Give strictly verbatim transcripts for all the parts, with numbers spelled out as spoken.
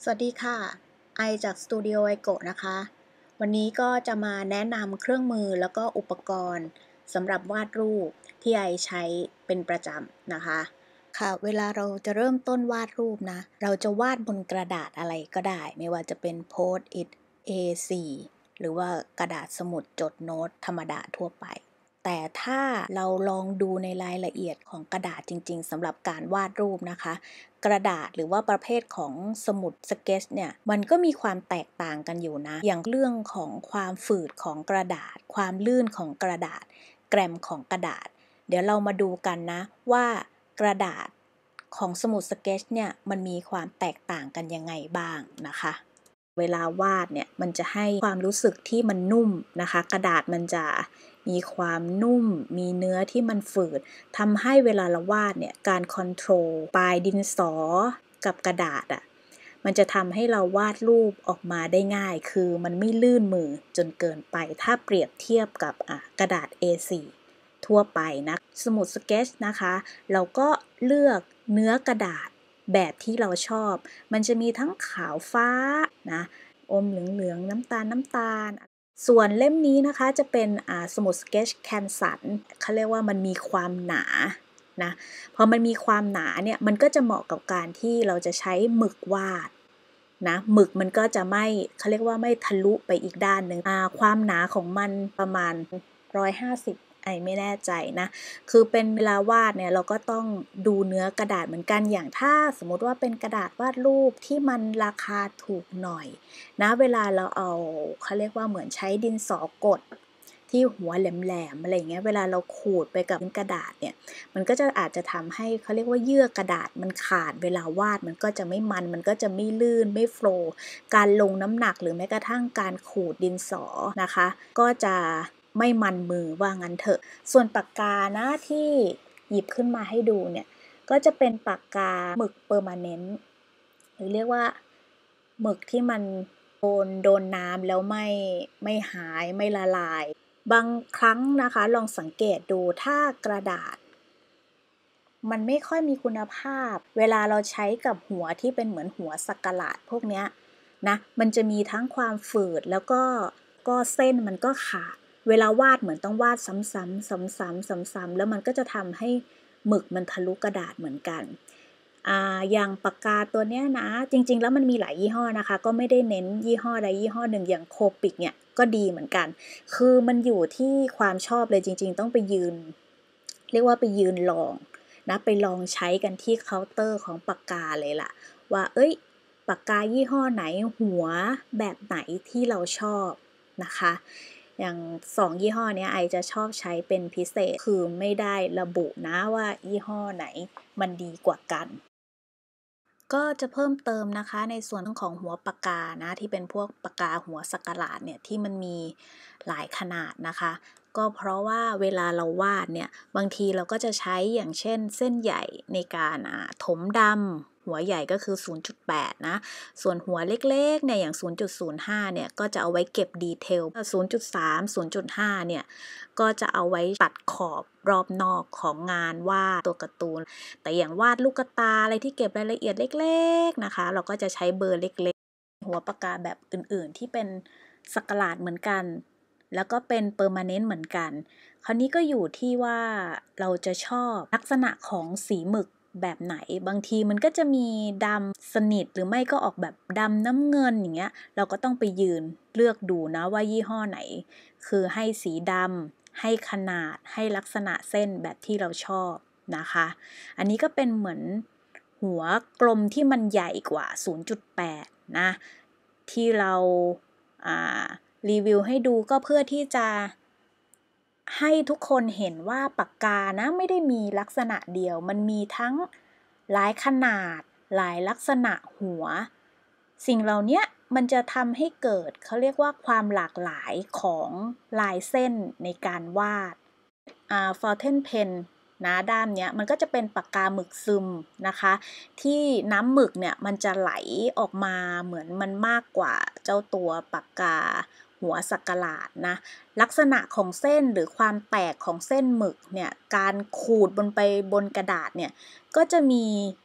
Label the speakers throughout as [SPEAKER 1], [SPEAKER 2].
[SPEAKER 1] สวัสดีค่ะไอจากสตูดิโอไอโกะนะคะวันนี้ก็จะมาแนะนำเครื่องมือแล้วก็อุปกรณ์สำหรับวาดรูปที่ไอใช้เป็นประจำนะคะค่ะเวลาเราจะเริ่มต้นวาดรูปนะเราจะวาดบนกระดาษอะไรก็ได้ไม่ว่าจะเป็นโพสต์อิท เอ โฟร์ หรือว่ากระดาษสมุดจดโน้ตธรรมดาทั่วไปแต่ถ้าเราลองดูในรายละเอียดของกระดาษจริงๆสำหรับการวาดรูปนะคะกระดาษหรือว่าประเภทของสมุดสเก็ตเนี่ยมันก็มีความแตกต่างกันอยู่นะอย่างเรื่องของความฝืดของกระดาษความลื่นของกระดาษแกรมของกระดาษเดี๋ยวเรามาดูกันนะว่ากระดาษของสมุดสเก็ตเนี่ยมันมีความแตกต่างกันยังไงบ้างนะคะเวลาวาดเนี่ยมันจะให้ความรู้สึกที่มันนุ่มนะคะกระดาษมันจะมีความนุ่มมีเนื้อที่มันฝืดทำให้เวลาเราวาดเนี่ยการคอนโทรลปลายดินสอกับกระดาษอ่ะมันจะทำให้เราวาดรูปออกมาได้ง่ายคือมันไม่ลื่นมือจนเกินไปถ้าเปรียบเทียบกับกระดาษ เอ โฟร์ ทั่วไปนะสมุดสเก็ตนะคะเราก็เลือกเนื้อกระดาษแบบที่เราชอบมันจะมีทั้งขาวฟ้านะอมเหลืองๆน้ำตาลน้ำตาลส่วนเล่มนี้นะคะจะเป็นสมุดสเก็ตแคนสันเขาเรียกว่ามันมีความหนานะพอมันมีความหนาเนี่ยมันก็จะเหมาะกับการที่เราจะใช้หมึกวาดนะหมึกมันก็จะไม่เขาเรียกว่าไม่ทะลุไปอีกด้านหนึ่งความหนาของมันประมาณหนึ่งร้อยห้าสิบไอไม่แน่ใจนะคือเป็นเวลาวาดเนี่ยเราก็ต้องดูเนื้อกระดาษเหมือนกันอย่างถ้าสมมติว่าเป็นกระดาษวาดรูปที่มันราคาถูกหน่อยนะเวลาเราเอาเขาเรียกว่าเหมือนใช้ดินสอกดที่หัวแหลมๆอะไรเงี้ยเวลาเราขูดไปกับกระดาษเนี่ยมันก็จะอาจจะทำให้เขาเรียกว่าเยื่อกระดาษมันขาดเวลาวาดมันก็จะไม่มันมันก็จะไม่ลื่นไม่โฟลว์การลงน้ำหนักหรือแม้กระทั่งการขูดดินสอนะคะก็จะไม่มันมือว่างั้นเถอะส่วนปากกานะที่หยิบขึ้นมาให้ดูเนี่ยก็จะเป็นปากกาหมึกเปอร์มาเนนต์หรือเรียกว่าหมึกที่มันโดนโดนน้ำแล้วไม่ไม่หายไม่ละลายบางครั้งนะคะลองสังเกตดูถ้ากระดาษมันไม่ค่อยมีคุณภาพเวลาเราใช้กับหัวที่เป็นเหมือนหัวสักหลาดพวกเนี้ยนะมันจะมีทั้งความฝืดแล้วก็ก็เส้นมันก็ขาดเวลาวาดเหมือนต้องวาดซ้ำๆซ้ำๆซ้ำๆแล้วมันก็จะทำให้หมึกมันทะลุกระดาษเหมือนกันอ่าอย่างปากกาตัวเนี้ยนะจริงๆแล้วมันมีหลายยี่ห้อนะคะก็ไม่ได้เน้นยี่ห้อใดยี่ห้อหนึ่งอย่างโคปิกเนี่ยก็ดีเหมือนกันคือมันอยู่ที่ความชอบเลยจริงๆต้องไปยืนเรียกว่าไปยืนลองนะไปลองใช้กันที่เคาน์เตอร์ของปากกาเลยล่ะว่าเอ้ยปากกายี่ห้อไหนหัวแบบไหนที่เราชอบนะคะอย่างสองยี่ห้อนี้ไอจะชอบใช้เป็นพิเศษคือไม่ได้ระบุนะว่ายี่ห้อไหนมันดีกว่ากันก็จะเพิ่มเติมนะคะในส่วนของหัวปากกานะที่เป็นพวกปากกาหัวสักหลาดเนี่ยที่มันมีหลายขนาดนะคะก็เพราะว่าเวลาเราวาดเนี่ยบางทีเราก็จะใช้อย่างเช่นเส้นใหญ่ในการถมดำหัวใหญ่ก็คือ ศูนย์จุดแปด นะส่วนหัวเล็กๆเนี่ยอย่าง ศูนย์จุดศูนย์ห้า เนี่ยก็จะเอาไว้เก็บดีเทล ศูนย์จุดสาม ศูนย์จุดห้า เนี่ยก็จะเอาไว้ตัดขอบรอบนอกของงานวาดตัวการ์ตูนแต่อย่างวาดลูกตาอะไรที่เก็บรายละเอียดเล็กๆนะคะเราก็จะใช้เบอร์เล็กๆหัวปากกาแบบอื่นๆที่เป็นสักหลาดเหมือนกันแล้วก็เป็นเปอร์มาเนนต์เหมือนกันคราวนี้ก็อยู่ที่ว่าเราจะชอบลักษณะของสีหมึกแบบไหนบางทีมันก็จะมีดำสนิทหรือไม่ก็ออกแบบดำน้ำเงินอย่างเงี้ยเราก็ต้องไปยืนเลือกดูนะว่ายี่ห้อไหนคือให้สีดำให้ขนาดให้ลักษณะเส้นแบบที่เราชอบนะคะอันนี้ก็เป็นเหมือนหัวกลมที่มันใหญ่กว่า ศูนย์จุดแปด นะที่เราอ่ารีวิวให้ดูก็เพื่อที่จะให้ทุกคนเห็นว่าปากกานะไม่ได้มีลักษณะเดียวมันมีทั้งหลายขนาดหลายลักษณะหัวสิ่งเหล่านี้มันจะทำให้เกิดเขาเรียกว่าความหลากหลายของลายเส้นในการวาดอ่า fountain pen นะด้ามเนี้ยมันก็จะเป็นปากกาหมึกซึมนะคะที่น้ำหมึกเนี่ยมันจะไหลออกมาเหมือนมันมากกว่าเจ้าตัวปากกาหัวสักหลาดนะลักษณะของเส้นหรือความแตกของเส้นหมึกเนี่ยการขูดบนไปบนกระดาษเนี่ยก็จะมี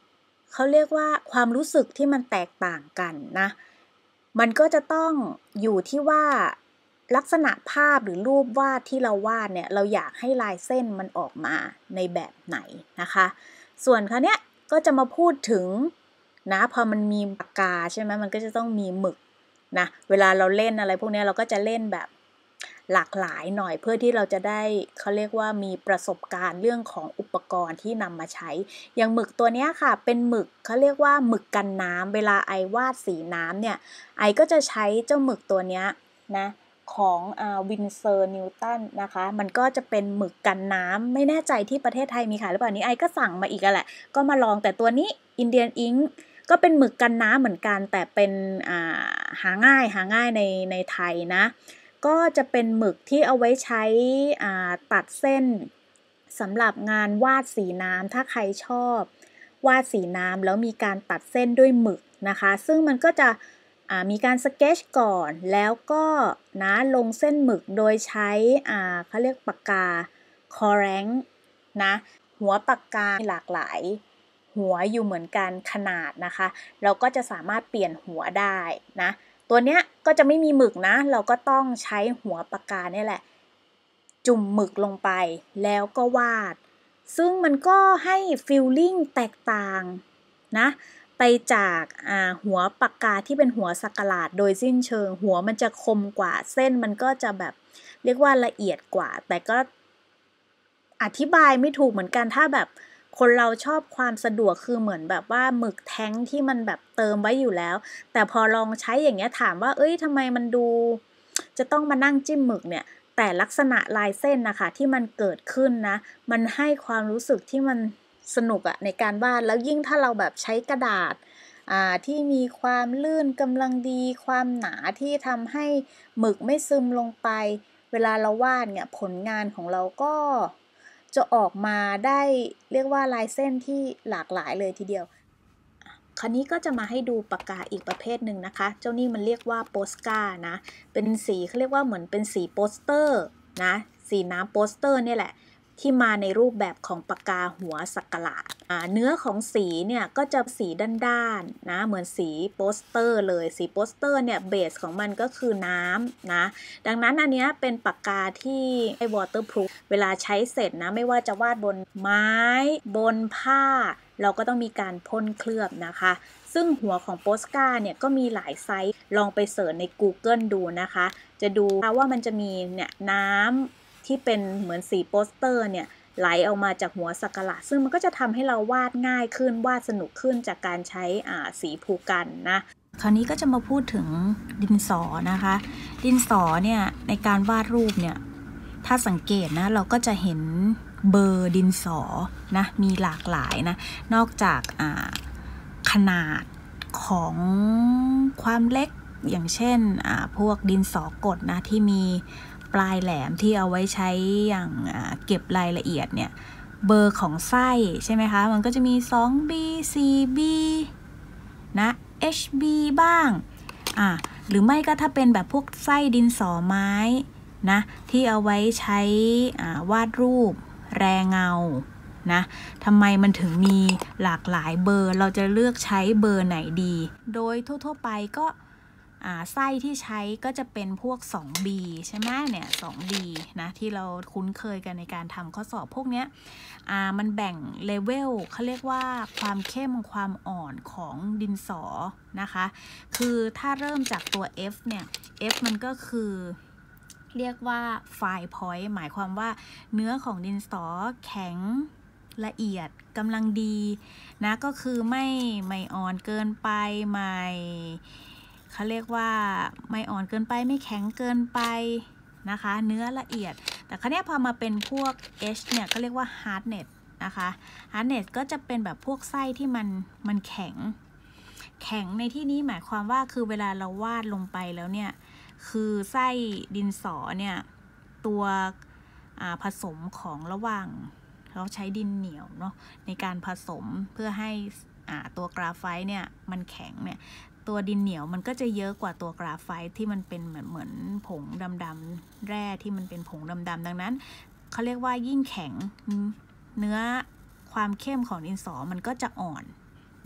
[SPEAKER 1] เขาเรียกว่าความรู้สึกที่มันแตกต่างกันนะมันก็จะต้องอยู่ที่ว่าลักษณะภาพหรือรูปวาดที่เราวาดเนี่ยเราอยากให้ลายเส้นมันออกมาในแบบไหนนะคะส่วนคราวเนี้ยก็จะมาพูดถึงนะพอมันมีปากกาใช่ไหมมันก็จะต้องมีหมึกนะเวลาเราเล่นอะไรพวกนี้เราก็จะเล่นแบบหลากหลายหน่อยเพื่อที่เราจะได้เขาเรียกว่ามีประสบการณ์เรื่องของอุปกรณ์ที่นำมาใช้อย่างหมึกตัวนี้ค่ะเป็นหมึกเขาเรียกว่าหมึกกันน้ำเวลาไอวาดสีน้ำเนี่ยไอก็จะใช้เจ้าหมึกตัวนี้นะของอ่าวินเซอร์นิวตันนะคะมันก็จะเป็นหมึกกันน้ำไม่แน่ใจที่ประเทศไทยมีขายหรือเปล่านี้ไอก็สั่งมาอีกแหละก็มาลองแต่ตัวนี้อินเดียนอิงก็เป็นหมึกกันน้ำเหมือนกันแต่เป็นอ่าหาง่ายหาง่ายในในไทยนะก็จะเป็นหมึกที่เอาไว้ใช้อ่าตัดเส้นสำหรับงานวาดสีน้ำถ้าใครชอบวาดสีน้ำแล้วมีการตัดเส้นด้วยหมึกนะคะซึ่งมันก็จะมีการสเกจก่อนแล้วก็นะลงเส้นหมึกโดยใช้อ่าเขาเรียกปากกาคอแรงนะหัวปากกาหลากหลายหัวอยู่เหมือนกันขนาดนะคะเราก็จะสามารถเปลี่ยนหัวได้นะตัวเนี้ยก็จะไม่มีหมึกนะเราก็ต้องใช้หัวปากกาเนี่ยแหละจุ่มหมึกลงไปแล้วก็วาดซึ่งมันก็ให้ฟีลลิ่งแตกต่างนะไปจากหัวปากกาที่เป็นหัวสักหลาดโดยสิ้นเชิงหัวมันจะคมกว่าเส้นมันก็จะแบบเรียกว่าละเอียดกว่าแต่ก็อธิบายไม่ถูกเหมือนกันถ้าแบบคนเราชอบความสะดวกคือเหมือนแบบว่าหมึกแท้งที่มันแบบเติมไว้อยู่แล้วแต่พอลองใช้อย่างเงี้ยถามว่าเอ้ยทำไมมันดูจะต้องมานั่งจิ้มหมึกเนี่ยแต่ลักษณะลายเส้นนะคะที่มันเกิดขึ้นนะมันให้ความรู้สึกที่มันสนุกอะในการวาดแล้วยิ่งถ้าเราแบบใช้กระดาษที่มีความลื่นกำลังดีความหนาที่ทำให้หมึกไม่ซึมลงไปเวลาเราวาดเนี่ยผลงานของเราก็จะออกมาได้เรียกว่าลายเส้นที่หลากหลายเลยทีเดียวคราวนี้ก็จะมาให้ดูปากกาอีกประเภทหนึ่งนะคะเจ้านี่มันเรียกว่าโปสกานะเป็นสีเขาเรียกว่าเหมือนเป็นสีโปสเตอร์นะสีน้ำโปสเตอร์เนี่ยแหละที่มาในรูปแบบของปากกาหัวสักหลาดเนื้อของสีเนี่ยก็จะสีด้านๆนะเหมือนสีโปสเตอร์เลยสีโปสเตอร์เนี่ยเบสของมันก็คือน้ำนะดังนั้นอันนี้เป็นปากกาที่ไอ้ waterproof เวลาใช้เสร็จนะไม่ว่าจะวาดบนไม้บนผ้าเราก็ต้องมีการพ่นเคลือบนะคะซึ่งหัวของโปสกาเนี่ยก็มีหลายไซส์ลองไปเสิร์ชใน Google ดูนะคะจะดูว่ามันจะมีเนี่ยน้ำที่เป็นเหมือนสีโปสเตอร์เนี่ยไหลออกมาจากหัวสักหลาดซึ่งมันก็จะทำให้เราวาดง่ายขึ้นวาดสนุกขึ้นจากการใช้สีภูกันนะคราวนี้ก็จะมาพูดถึงดินสอนะคะดินสอเนี่ยในการวาดรูปเนี่ยถ้าสังเกตนะเราก็จะเห็นเบอร์ดินสอนะมีหลากหลายนะนอกจากขนาดของความเล็กอย่างเช่นพวกดินสอกดนะที่มีปลายแหลมที่เอาไว้ใช้อย่างเก็บรายละเอียดเนี่ยเบอร์ของไส้ใช่ไหมคะมันก็จะมี สอง บี สี่ บี นะ เอช บี บ้างอ่ะหรือไม่ก็ถ้าเป็นแบบพวกไส้ดินสอไม้นะที่เอาไว้ใช้วาดรูปแรงเงานะทำไมมันถึงมีหลากหลายเบอร์เราจะเลือกใช้เบอร์ไหนดีโดยทั่วๆไปก็ไส้ที่ใช้ก็จะเป็นพวก สอง บี ใช่ไหมเนี่ย สอง บี นะที่เราคุ้นเคยกันในการทำข้อสอบพวกเนี้ยมันแบ่งเลเวลเขาเรียกว่าความเข้มความอ่อนของดินสอนะคะคือถ้าเริ่มจากตัว F เนี่ย F มันก็คือเรียกว่า fine point หมายความว่าเนื้อของดินสอแข็งละเอียดกำลังดีนะก็คือไม่ไม่อ่อนเกินไปไม่เขาเรียกว่าไม่อ่อนเกินไปไม่แข็งเกินไปนะคะเนื้อละเอียดแต่คราวนี้พอมาเป็นพวก H เนี่ยก็เรียกว่า hardness นะคะ hardness ก็จะเป็นแบบพวกไส้ที่มันมันแข็งแข็งในที่นี้หมายความว่าคือเวลาเราวาดลงไปแล้วเนี่ยคือไส้ดินสอเนี่ยตัวผสมของระหว่างเราใช้ดินเหนียวเนาะในการผสมเพื่อให้ตัวกราไฟต์เนี่ยมันแข็งเนี่ยตัวดินเหนียวมันก็จะเยอะกว่าตัวกราไฟต์ที่มันเป็นเหมือนเหมือนผงดำๆแร่ที่มันเป็นผงดำๆดังนั้นเขาเรียกว่ายิ่งแข็งเนื้อความเข้มของดินสอมันก็จะอ่อน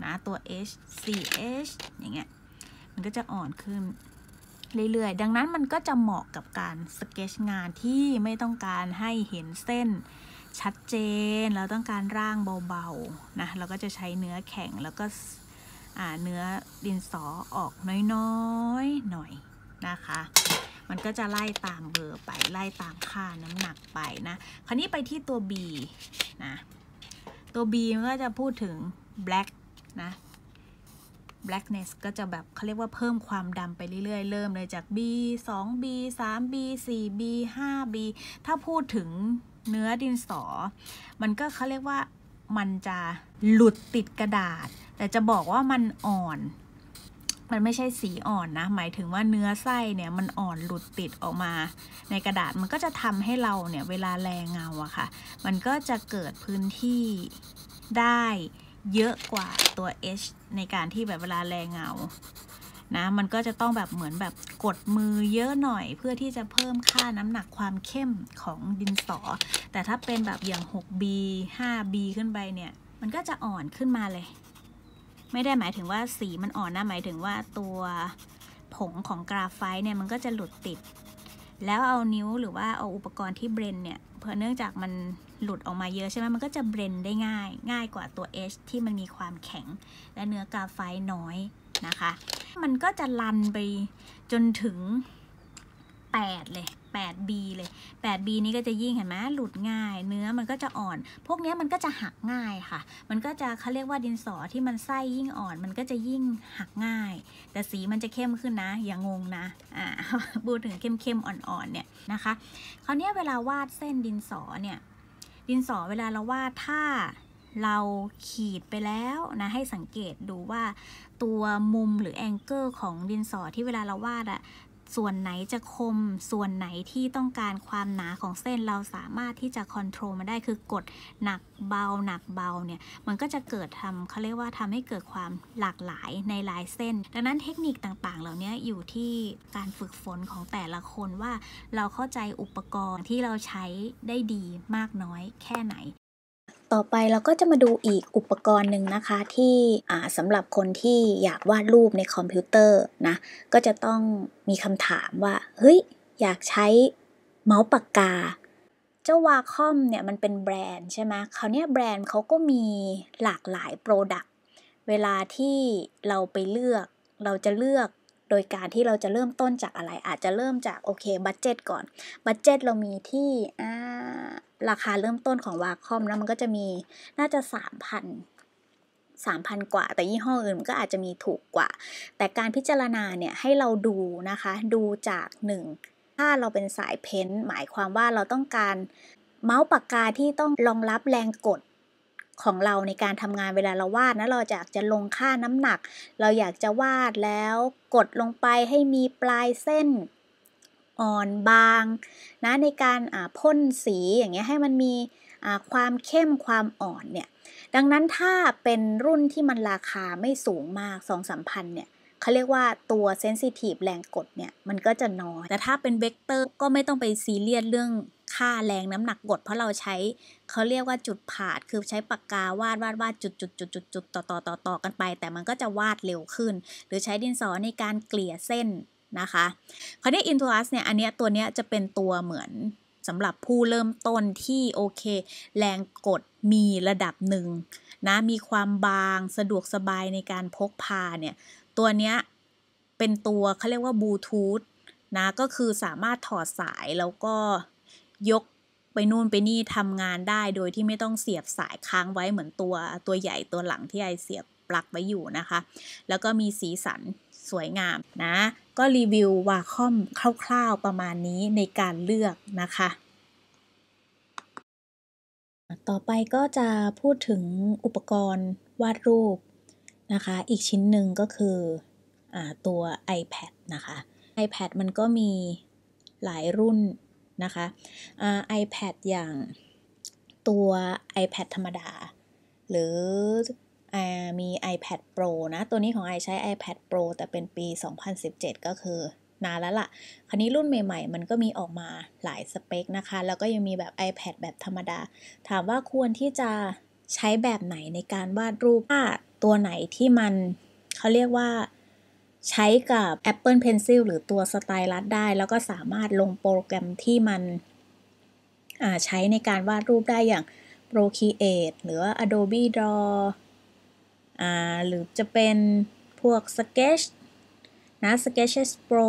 [SPEAKER 2] นะตัว H โฟร์ เอช อย่างเงี้ยมันก็จะอ่อนขึ้นเรื่อยๆดังนั้นมันก็จะเหมาะกับการสเก็ตงานที่ไม่ต้องการให้เห็นเส้นชัดเจนเราต้องการร่างเบาๆนะเราก็จะใช้เนื้อแข็งแล้วก็เนื้อดินสอออกน้อยๆหน่อยนะคะมันก็จะไล่ตามเบอร์ไปไล่ตามค่าน้ำหนักไปนะคราวนี้ไปที่ตัว B นะตัว B มันก็จะพูดถึง black นะ blackness ก็จะแบบเขาเรียกว่าเพิ่มความดำไปเรื่อยๆเริ่มเลยจาก B สอง B สาม B สี่ B ห้า B ถ้าพูดถึงเนื้อดินสอมันก็เขาเรียกว่ามันจะหลุดติดกระดาษแต่จะบอกว่ามันอ่อนมันไม่ใช่สีอ่อนนะหมายถึงว่าเนื้อไส้เนี่ยมันอ่อนหลุดติดออกมาในกระดาษมันก็จะทำให้เราเนี่ยเวลาแลเงาอะค่ะมันก็จะเกิดพื้นที่ได้เยอะกว่าตัว H ในการที่แบบเวลาแลเงานะมันก็จะต้องแบบเหมือนแบบกดมือเยอะหน่อยเพื่อที่จะเพิ่มค่าน้ำหนักความเข้มของดินสอแต่ถ้าเป็นแบบอย่าง หก บี ห้า บี ขึ้นไปเนี่ยมันก็จะอ่อนขึ้นมาเลยไม่ได้หมายถึงว่าสีมันอ่อนนะหมายถึงว่าตัวผงของกราไฟต์เนี่ยมันก็จะหลุดติดแล้วเอานิ้วหรือว่าเอาอุปกรณ์ที่เบรนเนี่ยเพราะเนื่องจากมันหลุดออกมาเยอะใช่ไหมมันก็จะเบรนได้ง่ายง่ายกว่าตัว H ที่มันมีความแข็งและเนื้อกราไฟต์น้อยนะคะมันก็จะลันไปจนถึงแปดเลย แปด บี เลย แปด บี นี้ก็จะยิ่งเห็นไหมหลุดง่ายเนื้อมันก็จะอ่อนพวกนี้มันก็จะหักง่ายค่ะมันก็จะเขาเรียกว่าดินสอที่มันไส้ยิ่งอ่อนมันก็จะยิ่งหักง่ายแต่สีมันจะเข้มขึ้นนะอย่างงงนะอ่าพูดถึงเข้มๆอ่อนๆเนี่ยนะคะคราวนี้เวลาวาดเส้นดินสอเนี่ยดินสอเวลาเราวาดถ้าเราขีดไปแล้วนะให้สังเกตดูว่าตัวมุมหรือแองเกิลของดินสอที่เวลาเราวาดอะส่วนไหนจะคมส่วนไหนที่ต้องการความหนาของเส้นเราสามารถที่จะคอนโทรลมันได้คือกดหนักเบาหนักเบาเนี่ยมันก็จะเกิดทำเขาเรียกว่าทำให้เกิดความหลากหลายในลายเส้นดังนั้นเทคนิคต่างๆเหล่านี้อยู่ที่การฝึกฝนของแต่ละคนว่าเราเข้าใจอุปกรณ์ที่เราใช้ได้ดีมากน้อยแค่ไหน
[SPEAKER 1] ต่อไปเราก็จะมาดูอีกอุปกรณ์หนึ่งนะคะที่สำหรับคนที่อยากวาดรูปในคอมพิวเตอร์นะก็จะต้องมีคำถามว่าเฮ้ยอยากใช้เมาส์ปากกาเจ้าวาคอมเนี่ยมันเป็นแบรนด์ใช่ไหมคราวนี้แบรนด์เขาก็มีหลากหลายโปรดักต์เวลาที่เราไปเลือกเราจะเลือกโดยการที่เราจะเริ่มต้นจากอะไรอาจจะเริ่มจากโอเคบัดเจ็ตก่อนบัดเจ็ตเรามีที่อ่าราคาเริ่มต้นของวาคอมแล้วมันก็จะมีน่าจะ สามพัน สามพัน กว่าแต่ยี่ห้ออื่นมันก็อาจจะมีถูกกว่าแต่การพิจารณาเนี่ยให้เราดูนะคะดูจากหนึ่งถ้าเราเป็นสายเพ้นท์หมายความว่าเราต้องการเมาส์ปากกาที่ต้องรองรับแรงกดของเราในการทำงานเวลาเราวาดนะเราอยากจะลงค่าน้ำหนักเราอยากจะวาดแล้วกดลงไปให้มีปลายเส้นอ่อนบางนะในการพ่นสีอย่างเงี้ยให้มันมีความเข้มความอ่อนเนี่ยดังนั้นถ้าเป็นรุ่นที่มันราคาไม่สูงมาก สองถึงสามพัน เนี่ยเขาเรียกว่าตัวเซนซิทีฟแรงกดเนี่ยมันก็จะน้อยแต่ถ้าเป็นเวกเตอร์ก็ไม่ต้องไปซีเรียสเรื่องค่าแรงน้ำหนักกดเพราะเราใช้เขาเรียกว่าจุดผาดคือใช้ปากกาวาดวาดวาดจุดจุดจุดจุดจุดต่อต่อต่อต่อกันไปแต่มันก็จะวาดเร็วขึ้นหรือใช้ดินสอในการเกลี่ยเส้นนะคะคราวนี้ Intuos เนี่ยอันเนี้ยตัวเนี้ยจะเป็นตัวเหมือนสำหรับผู้เริ่มต้นที่โอเคแรงกดมีระดับหนึ่งนะมีความบางสะดวกสบายในการพกพาเนี่ยตัวเนี้ยเป็นตัวเขาเรียกว่าบลูทูธนะก็คือสามารถถอดสายแล้วก็ยกไปนู่นไปนี่ทำงานได้โดยที่ไม่ต้องเสียบสายค้างไว้เหมือนตัวตัวใหญ่ตัวหลังที่ไอเสียบปลั๊กไว้อยู่นะคะแล้วก็มีสีสันสวยงามนะก็รีวิววาคอมคร่าวๆประมาณนี้ในการเลือกนะคะต่อไปก็จะพูดถึงอุปกรณ์วาดรูปนะคะอีกชิ้นหนึ่งก็คืออ่าตัว iPad นะคะ iPad มันก็มีหลายรุ่นนะคะอ่า iPad อย่างตัว iPad ธรรมดาหรืออ่ามี iPad Pro นะตัวนี้ของไอใช้ iPad Pro แต่เป็นปีสองพันสิบเจ็ดก็คือนานแล้วล่ะคราวนี้รุ่นใหม่ๆมันก็มีออกมาหลายสเปคนะคะแล้วก็ยังมีแบบ iPad แบบธรรมดาถามว่าควรที่จะใช้แบบไหนในการวาดรูปถ้าตัวไหนที่มันเขาเรียกว่าใช้กับ Apple Pencil หรือตัวสไตลัสได้แล้วก็สามารถลงโปรแกรมที่มันใช้ในการวาดรูปได้อย่าง Procreate หรือว่า Adobe Draw อ่าหรือจะเป็นพวก Sketch นะ Sketches Pro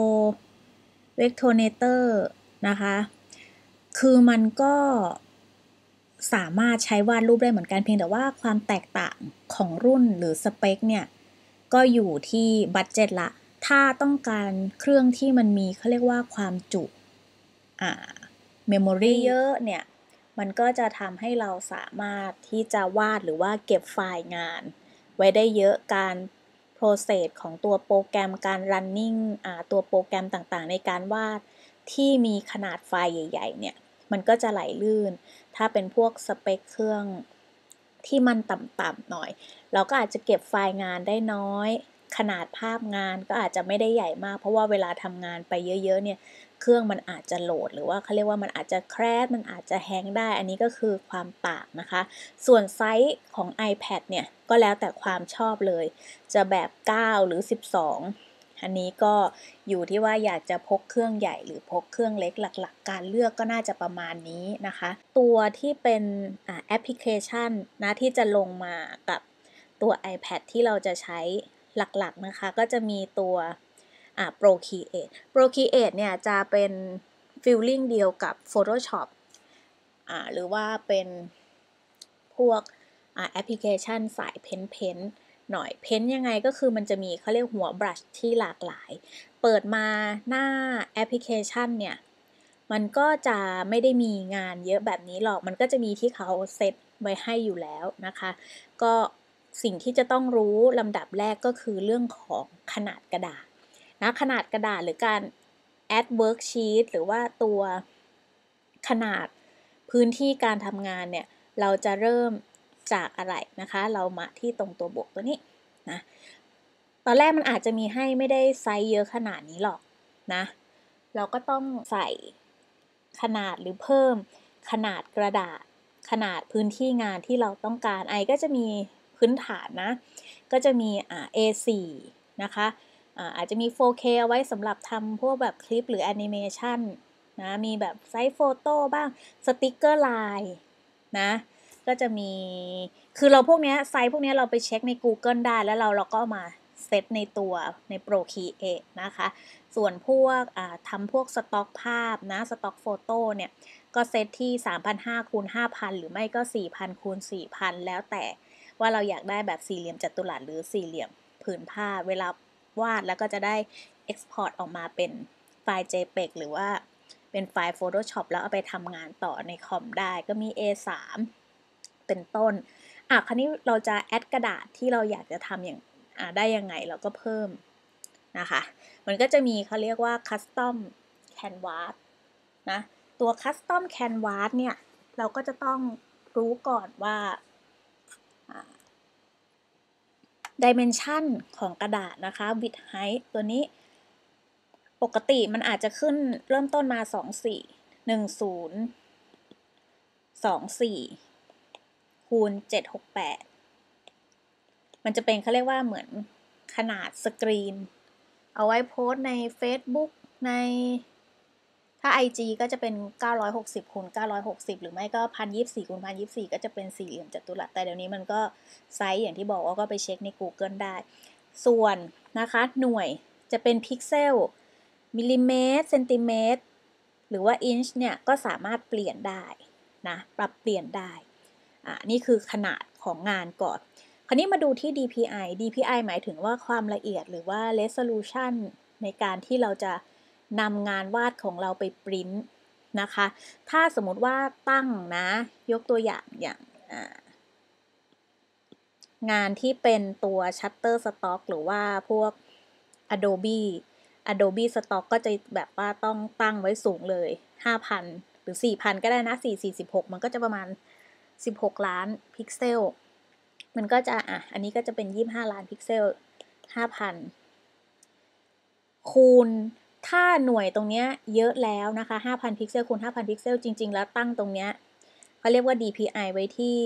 [SPEAKER 1] Vectornator นะคะคือมันก็สามารถใช้วาดรูปได้เหมือนกันเพียงแต่ว่าความแตกต่างของรุ่นหรือสเปคเนี่ยก็อยู่ที่บัดเจ็ตละถ้าต้องการเครื่องที่มันมีเขาเรียกว่าความจุอ่าเมมโมรีเยอะเนี่ยมันก็จะทำให้เราสามารถที่จะวาดหรือว่าเก็บไฟล์งานไว้ได้เยอะการโปรเซสของตัวโปรแกรมการ running อ่าตัวโปรแกรมต่างๆในการวาดที่มีขนาดไฟล์ใหญ่ๆเนี่ยมันก็จะไหลลื่นถ้าเป็นพวกสเปคเครื่องที่มันต่ำๆหน่อยเราก็อาจจะเก็บไฟล์งานได้น้อยขนาดภาพงานก็อาจจะไม่ได้ใหญ่มากเพราะว่าเวลาทำงานไปเยอะๆเนี่ยเครื่องมันอาจจะโหลดหรือว่าเขาเรียกว่ามันอาจจะแครชมันอาจจะแฮงได้อันนี้ก็คือความต่างนะคะส่วนไซส์ของ iPad เนี่ยก็แล้วแต่ความชอบเลยจะแบบเก้าหรือสิบสองอันนี้ก็อยู่ที่ว่าอยากจะพกเครื่องใหญ่หรือพกเครื่องเล็กหลักๆการเลือกก็น่าจะประมาณนี้นะคะตัวที่เป็นแอปพลิเคชันนะที่จะลงมากับตัว iPad ที่เราจะใช้หลักๆนะคะก็จะมีตัวอ่า Procreate Procreate เนี่ยจะเป็น feeling เดียวกับ Photoshop อ่าหรือว่าเป็นพวกอ่าแอปพลิเคชันสายเพ้นเพ้นหน่อยเพ้นยังไงก็คือมันจะมีเขาเรียกหัวบรัชที่หลากหลายเปิดมาหน้าแอปพลิเคชันเนี่ยมันก็จะไม่ได้มีงานเยอะแบบนี้หรอกมันก็จะมีที่เขาเซตไว้ให้อยู่แล้วนะคะก็สิ่งที่จะต้องรู้ลำดับแรกก็คือเรื่องของขนาดกระดาษนะขนาดกระดาษหรือการ add worksheet หรือว่าตัวขนาดพื้นที่การทำงานเนี่ยเราจะเริ่มจากอะไรนะคะเรามาที่ตรงตัวบวกตัวนี้นะตอนแรกมันอาจจะมีให้ไม่ได้ไซส์เยอะขนาดนี้หรอกนะเราก็ต้องใส่ขนาดหรือเพิ่มขนาดกระดาษขนาดพื้นที่งานที่เราต้องการไอก็จะมีพื้นฐานนะก็จะมีอ่า เอ โฟร์ นะคะอ่าอาจจะมี โฟร์เค เอาไว้สำหรับทำพวกแบบคลิปหรือแอนิเมชันนะมีแบบไซส์โฟโต้บ้างสติกเกอร์ไลน์นะก็จะมีคือเราพวกนี้ไซส์พวกนี้เราไปเช็คใน Google ได้แล้วเราเราก็มาเซตในตัวใน Procreate นะคะส่วนพวกทำพวกสต็อกภาพนะสต็อกโฟโต้เนี่ยก็เซตที่ สามพันห้าร้อย คูณ ห้าพัน หรือไม่ก็ สี่พัน คูณ สี่พัน แล้วแต่ว่าเราอยากได้แบบสี่เหลี่ยมจัตุรัสหรือสี่เหลี่ยมผืนผ้าเวลาวาดแล้วก็จะได้ Export ออกมาเป็นไฟล์ เจเพก หรือว่าเป็นไฟล์ Photoshop แล้วเอาไปทำงานต่อในคอมได้ก็มี เอ สาม เป็นต้นอ่ะคราวนี้เราจะแอดกระดาษที่เราอยากจะทำอย่างอ่ะได้ยังไงเราก็เพิ่มนะคะมันก็จะมีเขาเรียกว่า Custom Canvas นะตัว Custom Canvas เนี่ยเราก็จะต้องรู้ก่อนว่า Dimension ของกระดาษนะคะ Width Height ตัวนี้ปกติมันอาจจะขึ้นเริ่มต้นมาสองสี่ หนึ่งศูนย์ สองสี่คูณเจ็ดหกแปดมันจะเป็นเขาเรียกว่าเหมือนขนาดสกรีนเอาไว้โพสใน Facebook ในถ้า ไอ จี ก็จะเป็นเก้าร้อยหกสิบคูณเก้าร้อยหกสิบหรือไม่ก็ หนึ่งพันยี่สิบสี่คูณหนึ่งพันยี่สิบสี่ก็จะเป็นสี่เหลี่ยมจัตุรัสแต่เดี๋ยวนี้มันก็ไซส์อย่างที่บอกว่าก็ไปเช็คใน Google ได้ส่วนนะคะหน่วยจะเป็นพิกเซลมิลลิเมตรเซนติเมตรหรือว่าอินช์เนี่ยก็สามารถเปลี่ยนได้นะปรับเปลี่ยนได้อ่านี่คือขนาดของงานก่อนคราวนี้มาดูที่ ดี พี ไอ ดี พี ไอ หมายถึงว่าความละเอียดหรือว่า resolution ในการที่เราจะนำงานวาดของเราไปปริ้นนะคะถ้าสมมติว่าตั้งนะยกตัวอย่างอย่างงานที่เป็นตัว Shutterstock หรือว่าพวก Adobe Adobe Stock ก็จะแบบว่าต้องตั้งไว้สูงเลย ห้าพัน หรือ สี่พัน ก็ได้นะสี่ สี่ สิบหกมันก็จะประมาณสิบหกล้านพิกเซลมันก็จะอ่ะอันนี้ก็จะเป็นยี่สิบห้าล้านพิกเซล ห้าพัน คูณถ้าหน่วยตรงเนี้ยเยอะแล้วนะคะ ห้าพัน พิกเซลคูณ ห้าพัน พิกเซลจริงๆแล้วตั้งตรงเนี้ยเขาเรียกว่า ดี พี ไอ ไว้ที่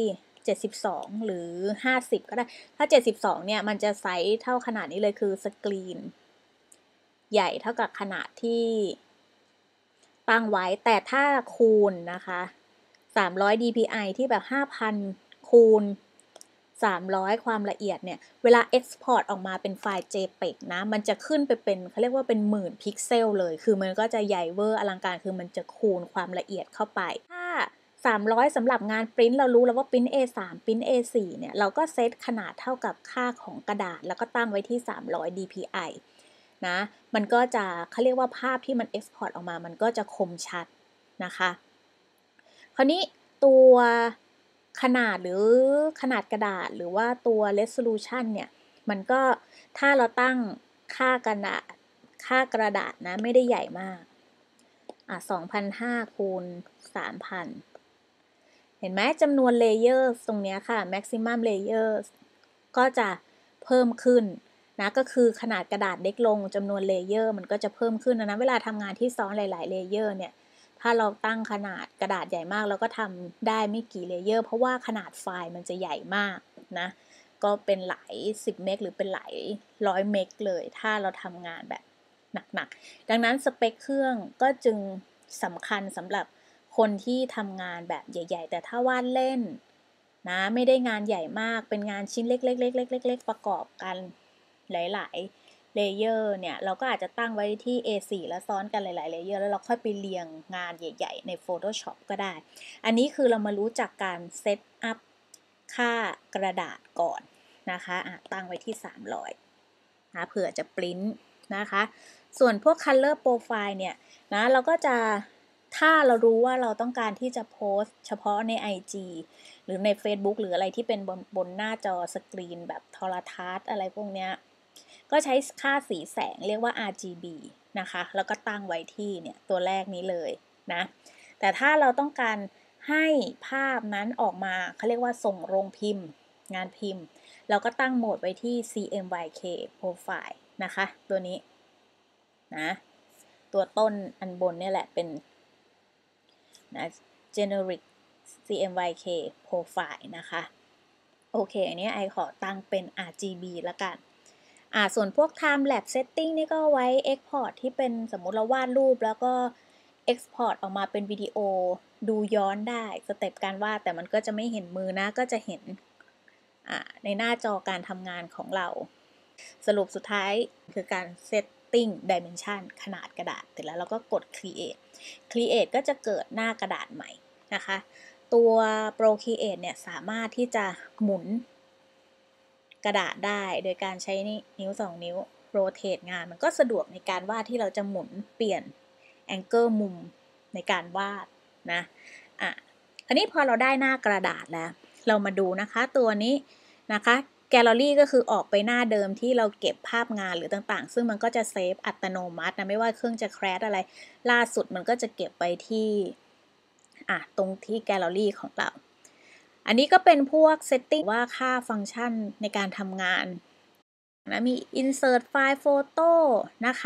[SPEAKER 1] เจ็ดสิบสองหรือห้าสิบก็ได้ถ้าเจ็ดสิบสองเนี่ยมันจะไซส์เท่าขนาดนี้เลยคือสกรีนใหญ่เท่ากับขนาดที่ตั้งไว้แต่ถ้าคูณนะคะสามร้อย ดี พี ไอ ที่แบบ ห้าพัน คูณสามร้อยความละเอียดเนี่ยเวลา Export ออกมาเป็นไฟล์ เจเพก นะมันจะขึ้นไปเป็นเขาเรียกว่าเป็นหมื่นพิกเซลเลยคือมันก็จะใหญ่เวอร์อลังการคือมันจะคูณความละเอียดเข้าไปถ้าสามร้อยสำหรับงานปริ้นเรารู้แล้วว่าปริ้น เอ สาม ปริ้น เอ สี่ เนี่ยเราก็เซตขนาดเท่ากับค่าของกระดาษแล้วก็ตั้งไว้ที่สามร้อย ดี พี ไอ นะมันก็จะเขาเรียกว่าภาพที่มัน Export ออกมามันก็จะคมชัดนะคะคราวนี้ตัวขนาดหรือขนาดกระดาษหรือว่าตัว resolution เนี่ยมันก็ถ้าเราตั้งค่ากระดาษค่ากระดาษนะไม่ได้ใหญ่มากอ่ะ สองพันห้าร้อย คูณ สามพัน เห็นไหมจำนวน layers ตรงนี้ค่ะ maximum layers ก็จะเพิ่มขึ้นนะก็คือขนาดกระดาษเล็กลงจำนวนเลเยอร์มันก็จะเพิ่มขึ้นนะเวลาทำงานที่ซ้อนหลายๆเลเยอร์เนี่ยถ้าเราตั้งขนาดกระดาษใหญ่มากเราก็ทำได้ไม่กี่เลเยอร์เพราะว่าขนาดไฟล์มันจะใหญ่มากนะก็เป็นหลายสิบเมกหรือเป็นหลายร้อยเมกเลยถ้าเราทำงานแบบหนักๆดังนั้นสเปคเครื่องก็จึงสำคัญสำหรับคนที่ทำงานแบบใหญ่ๆแต่ถ้าวาดเล่นนะไม่ได้งานใหญ่มากเป็นงานชิ้นเล็กๆๆๆๆประกอบกันหลายๆเลเยอร์เนี่ยเราก็อาจจะตั้งไว้ที่ เอ สี่ แล้วซ้อนกันหลายๆเลเยอร์แล้วเราค่อยไปเรียงงานใหญ่ๆใน Photoshop ก็ได้อันนี้คือเรามารู้จักการเซตอัพค่ากระดาษก่อนนะคะะตั้งไว้ที่สามร้อยนะเผื่อจะปริ้นนะคะส่วนพวก Color Profile เนี่ยนะเราก็จะถ้าเรารู้ว่าเราต้องการที่จะโพสต์เฉพาะใน ไอ จี หรือใน Facebook หรืออะไรที่เป็นบนบนหน้าจอสกรีนแบบโทรทัศน์อะไรพวกเนี้ยก็ใช้ค่าสีแสงเรียกว่า อาร์ จี บี นะคะแล้วก็ตั้งไว้ที่เนี่ยตัวแรกนี้เลยนะแต่ถ้าเราต้องการให้ภาพนั้นออกมาเขาเรียกว่าส่งโรงพิมพ์งานพิมพ์เราก็ตั้งโหมดไว้ที่ ซี เอ็ม วาย เค Profile นะคะตัวนี้นะตัวต้นอันบนเนี่ยแหละเป็นนะ generic ซี เอ็ม วาย เค Profile นะคะโอเคอันนี้ไอขอตั้งเป็น อาร์ จี บี ละกันอ่าส่วนพวก time lapse setting นี่ก็ไว้ export ที่เป็นสมมุติเราวาดรูปแล้วก็ export ออกมาเป็นวิดีโอดูย้อนได้สเต็ปการวาดแต่มันก็จะไม่เห็นมือนะก็จะเห็นอ่าในหน้าจอการทำงานของเราสรุปสุดท้ายคือการ setting dimension ขนาดกระดาษเสร็จแล้วเราก็กด create create ก็จะเกิดหน้ากระดาษใหม่นะคะตัว Procreate เนี่ยสามารถที่จะหมุนกระดาษได้โดยการใช้นิ้วสองนิ้ว rotate งานมันก็สะดวกในการวาดที่เราจะหมุนเปลี่ยน angle มุมในการวาดนะอ่ะคราวนี้พอเราได้หน้ากระดาษแล้วเรามาดูนะคะตัวนี้นะคะแกลเลอรี่ก็คือออกไปหน้าเดิมที่เราเก็บภาพงานหรือต่างๆซึ่งมันก็จะเซฟอัตโนมัตินะไม่ว่าเครื่องจะแครชอะไรล่าสุดมันก็จะเก็บไปที่อ่ะตรงที่แกลเลอรี่ของเราอันนี้ก็เป็นพวก setting ว่าค่าฟังก์ชันในการทำงานนะมี insert file photo นะคะ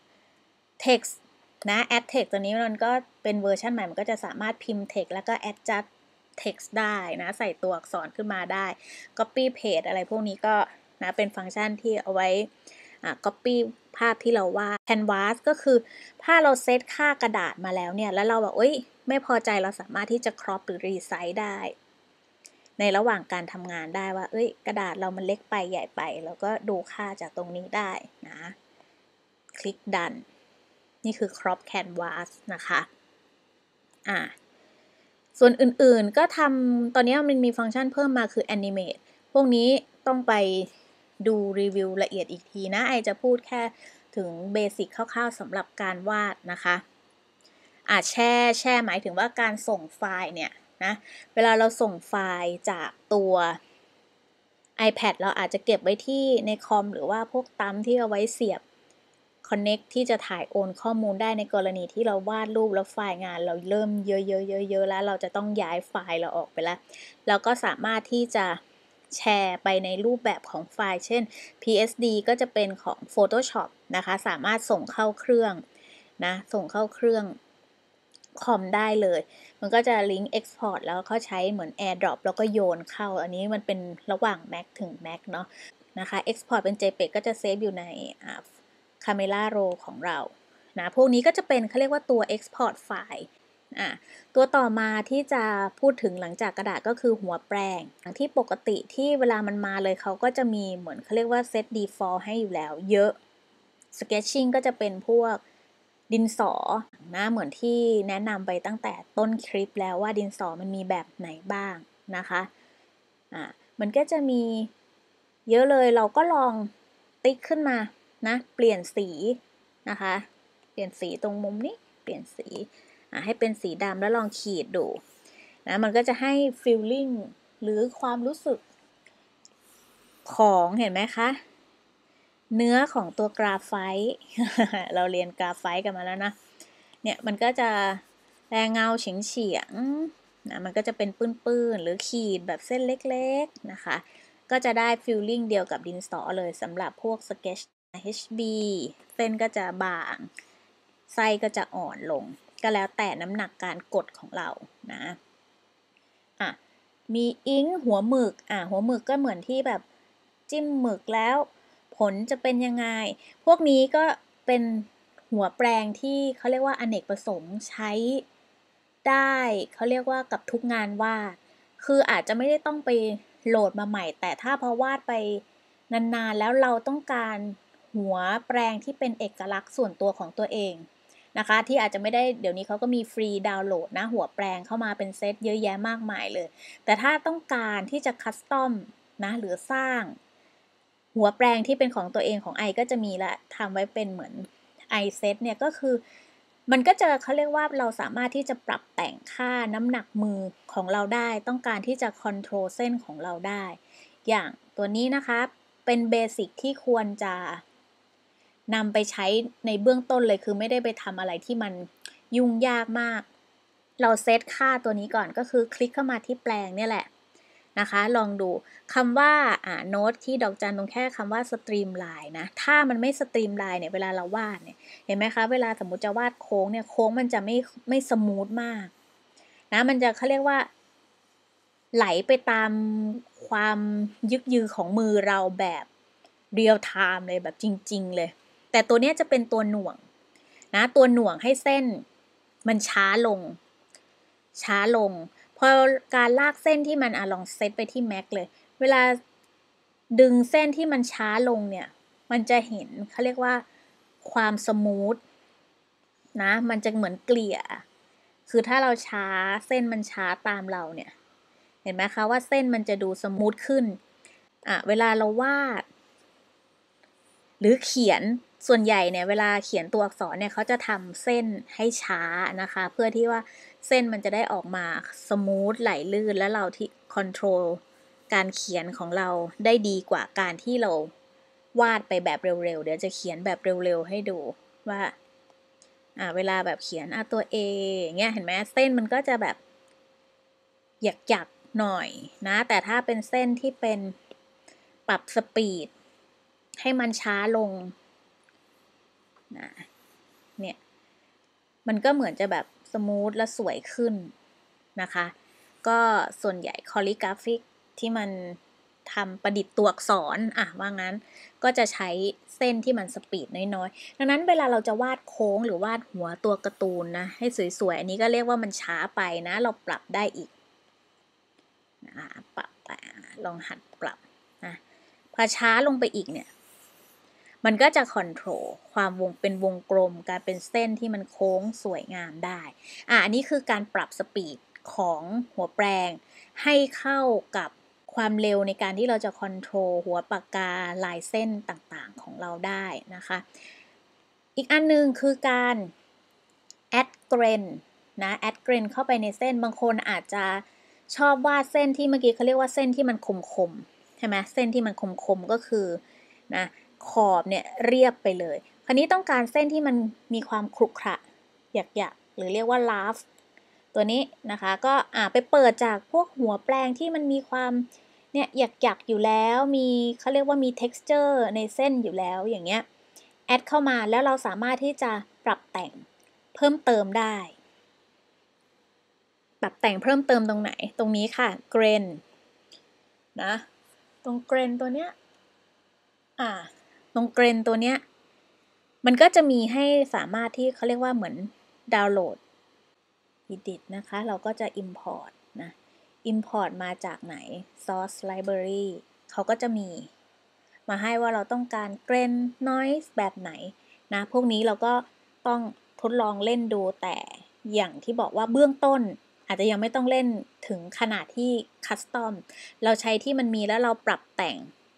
[SPEAKER 1] text นะ add text ตัวนี้มันก็เป็นเวอร์ชันใหม่มันก็จะสามารถพิมพ์ text แล้วก็ adjust text ได้นะใส่ตัวอักษรขึ้นมาได้ copy paste อะไรพวกนี้ก็นะเป็นฟังก์ชันที่เอาไว้อ่า copy ภาพที่เราวาด canvas ก็คือถ้าเราเซตค่ากระดาษมาแล้วเนี่ยแล้วเราแบบเอ้ยไม่พอใจเราสามารถที่จะ crop หรือ resize ได้ในระหว่างการทำงานได้ว่าเอ้ยกระดาษเรามันเล็กไปใหญ่ไปแล้วก็ดูค่าจากตรงนี้ได้นะคลิกดันนี่คือ crop canvas นะคะอ่าส่วนอื่นๆก็ทำตอนนี้มันมีฟังก์ชันเพิ่มมาคือ animate พวกนี้ต้องไปดูรีวิวละเอียดอีกทีนะไอจะพูดแค่ถึงเบสิกคร่าวๆสำหรับการวาดนะคะอ่าแช่แช่หมายถึงว่าการส่งไฟล์เนี่ยนะเวลาเราส่งไฟล์จากตัว iPad เราอาจจะเก็บไว้ที่ในคอมหรือว่าพวกตั้มที่เอาไว้เสียบ connect ที่จะถ่ายโอนข้อมูลได้ในกรณีที่เราวาดรูปแล้วไฟล์งานเราเริ่มเยอะๆๆๆแล้วเราจะต้องย้ายไฟล์เราออกไปแล้วเราก็สามารถที่จะแชร์ไปในรูปแบบของไฟล์เช่น พี เอส ดี ก็จะเป็นของ Photoshop นะคะสามารถส่งเข้าเครื่องนะส่งเข้าเครื่องคอมได้เลยมันก็จะลิงก์ Export แล้วก็ใช้เหมือน AirDrop แล้วก็โยนเข้าอันนี้มันเป็นระหว่าง Mac ถึง Mac เนาะนะคะ Export เป็น JPEG ก็จะเซฟอยู่ในอ่า Camera Roll ของเรานะพวกนี้ก็จะเป็นเขาเรียกว่าตัว Export ไฟล์อ่ะตัวต่อมาที่จะพูดถึงหลังจากกระดาษก็คือหัวแปรงที่ปกติที่เวลามันมาเลยเขาก็จะมีเหมือนเขาเรียกว่า Set Default ให้อยู่แล้วเยอะ Sketching ก็จะเป็นพวกดินสอนะเหมือนที่แนะนำไปตั้งแต่ต้นคลิปแล้วว่าดินสอมันมีแบบไหนบ้างนะคะอ่ะมันก็จะมีเยอะเลยเราก็ลองติ๊กขึ้นมานะเปลี่ยนสีนะคะเปลี่ยนสีตรงมุมนี้เปลี่ยนสีอ่ะให้เป็นสีดำแล้วลองขีดดูนะมันก็จะให้ feeling หรือความรู้สึกของเห็นไหมคะเนื้อของตัวกราไฟต์ เราเรียนกราไฟต์กันมาแล้วนะเนี่ยมันก็จะแรงเงาเฉียงเฉียงนะมันก็จะเป็นปื้นๆหรือขีดแบบเส้นเล็กๆนะคะก็จะได้ฟีลลิ่งเดียวกับดินสอเลยสำหรับพวกสเก็ตช์ เอช บี เส้นก็จะบางไส้ก็จะอ่อนลงก็แล้วแต่น้ำหนักการกดของเรานะอ่ะมีอิงหัวหมึกอ่ะหัวหมึกก็เหมือนที่แบบจิ้มหมึกแล้วผลจะเป็นยังไงพวกนี้ก็เป็นหัวแปรงที่เขาเรียกว่าอเนกประสงค์ใช้ได้เขาเรียกว่ากับทุกงานวาดคืออาจจะไม่ได้ต้องไปโหลดมาใหม่แต่ถ้าพอวาดไปนานๆแล้วเราต้องการหัวแปรงที่เป็นเอกลักษณ์ส่วนตัวของตัวเองนะคะที่อาจจะไม่ได้เดี๋ยวนี้เขาก็มีฟรีดาวน์โหลดนะหัวแปรงเข้ามาเป็นเซตเยอะแยะมากมายเลยแต่ถ้าต้องการที่จะคัสตอมนะหรือสร้างหัวแปรงที่เป็นของตัวเองของไอก็จะมีละทำไว้เป็นเหมือนไอเซตเนี่ยก็คือมันก็จะเขาเรียกว่าเราสามารถที่จะปรับแต่งค่าน้ำหนักมือของเราได้ต้องการที่จะคอนโทรลเส้นของเราได้อย่างตัวนี้นะคะเป็นเบสิกที่ควรจะนำไปใช้ในเบื้องต้นเลยคือไม่ได้ไปทำอะไรที่มันยุ่งยากมากเราเซตค่าตัวนี้ก่อนก็คือคลิกเข้ามาที่แปลงเนี่ยแหละนะคะลองดูคำว่าอ่าโน้ตที่ดอกจันตรงแค่คำว่าสตรีมไลน์นะถ้ามันไม่สตรีมไลน์เนี่ยเวลาเราวาดเนี่ยเห็นไหมคะเวลาสมมติจะวาดโค้งเนี่ยโค้งมันจะไม่ไม่สมูทมากนะมันจะเขาเรียกว่าไหลไปตามความยึกยือของมือเราแบบเรียลไทม์เลยแบบจริงๆเลยแต่ตัวนี้จะเป็นตัวหน่วงนะตัวหน่วงให้เส้นมันช้าลงช้าลงพอการลากเส้นที่มันอ่ะลองเซตไปที่แม็กเลยเวลาดึงเส้นที่มันช้าลงเนี่ยมันจะเห็นเขาเรียกว่าความสมูทนะมันจะเหมือนเกลี่ยคือถ้าเราช้าเส้นมันช้าตามเราเนี่ยเห็นไหมคะว่าเส้นมันจะดูสมูทขึ้นอ่ะเวลาเราวาดหรือเขียนส่วนใหญ่เนี่ยเวลาเขียนตัวอักษรเนี่ยเขาจะทำเส้นให้ช้านะคะเพื่อที่ว่าเส้นมันจะได้ออกมาสมูทไหลลื่นและเราที่คอนโทรลการเขียนของเราได้ดีกว่าการที่เราวาดไปแบบเร็วๆเดี๋ยวจะเขียนแบบเร็วๆให้ดูว่าอ่าเวลาแบบเขียนอ่ะตัว A อย่างเงี้ยเห็นไหมเส้นมันก็จะแบบหยักๆหน่อยนะแต่ถ้าเป็นเส้นที่เป็นปรับสปีดให้มันช้าลงนะเนี่ยมันก็เหมือนจะแบบสมูทและสวยขึ้นนะคะก็ส่วนใหญ่คอลิกราฟิกที่มันทำประดิษฐ์ตัวอักษรอ่ะว่างั้นก็จะใช้เส้นที่มันสปีดน้อยๆดังนั้นเวลาเราจะวาดโค้งหรือวาดหัวตัวการ์ตูนนะให้สวยๆอันนี้ก็เรียกว่ามันช้าไปนะเราปรับได้อีกนะปรับลองหัดปรับนะพอช้าลงไปอีกเนี่ยมันก็จะคอนโทรลความวงเป็นวงกลมการเป็นเส้นที่มันโค้งสวยงามได้อ่ะอันนี้คือการปรับสปีดของหัวแปรงให้เข้ากับความเร็วในการที่เราจะคอนโทรลหัวปากกาลายเส้นต่างๆของเราได้นะคะอีกอันนึงคือการแอดเกรนนะแอดเกรนเข้าไปในเส้นบางคนอาจจะชอบวาดเส้นที่เมื่อกี้เขาเรียกว่าเส้นที่มันคมๆใช่ไหมเส้นที่มันคมๆก็คือนะขอบเนี่ยเรียบไปเลยคราวนี้ต้องการเส้นที่มันมีความขรุขระหยักๆหรือเรียกว่าลาฟตัวนี้นะคะก็อ่าไปเปิดจากพวกหัวแปรงที่มันมีความเนี่ยหยักๆอยู่แล้วมีเขาเรียกว่ามี texture ในเส้นอยู่แล้วอย่างเงี้ยแอดเข้ามาแล้วเราสามารถที่จะปรับแต่งเพิ่มเติมได้ปรับแต่งเพิ่มเติมตรงไหนตรงนี้ค่ะเกรนนะตรงเกรนตัวเนี้ยอ่าตรงเกรนตัวเนี้ยมันก็จะมีให้สามารถที่เขาเรียกว่าเหมือนดาวน์โหลด edit นะคะเราก็จะ import นะ import มาจากไหน source library เขาก็จะมีมาให้ว่าเราต้องการเกรน noise แบบไหนนะพวกนี้เราก็ต้องทดลองเล่นดูแต่อย่างที่บอกว่าเบื้องต้นอาจจะยังไม่ต้องเล่นถึงขนาดที่คัสตอมเราใช้ที่มันมีแล้วเราปรับแต่ง